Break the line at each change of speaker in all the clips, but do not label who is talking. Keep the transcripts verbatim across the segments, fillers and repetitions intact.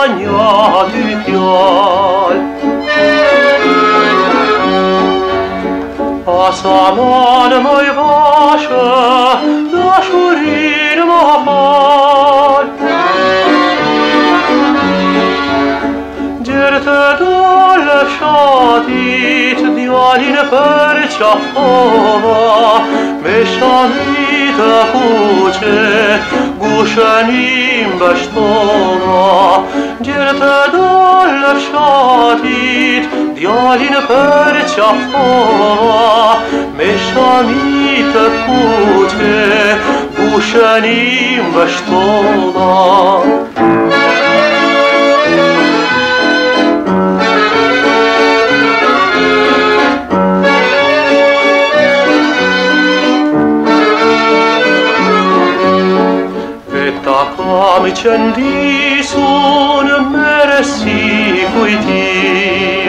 Ганяти п'яль. А сама мой ваша, нашу рідна паль. Дірте доля вшатить, дялін перчахова, мешанита куче, гушанім баштова. Дірте доля вшатить, дялін перчахова, мешанита куче, гушанім баштова. Takam çendisun meresi kuytim.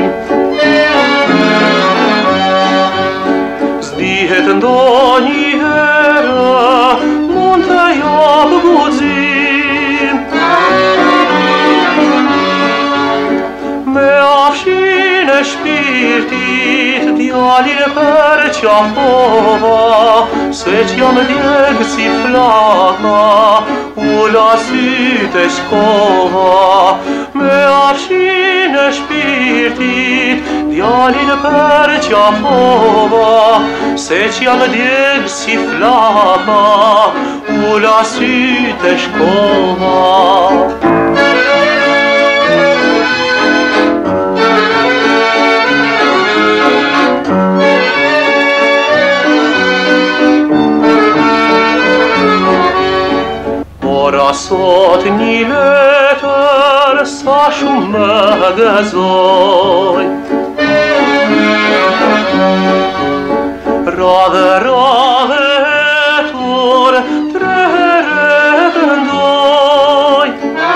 Zdihet doni hera monta jak budzim. Me avşine şpirtit djalin perçahova, Svečjam djeg si flaka, ula syte shkova. Me afshine shpirtit, djalin perqafova, se qjam djeg si flaka, ula syte shkova. Ora sot një letër sa shumë më gëzoj. Radhe, radhe hetur, tre herë të ndoj.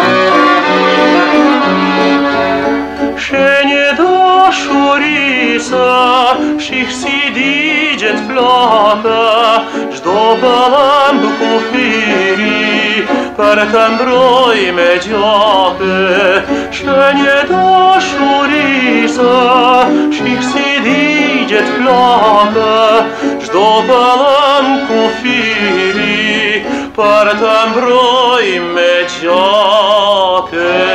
Shenje dashurisë, shih si digjet flaka, çdo pëllëm kufiri, për të mbroj me gjake. Shenje dashurisë, shih si digjet flaka, çdo pëllëm kufiri, për të mbroj me gjake.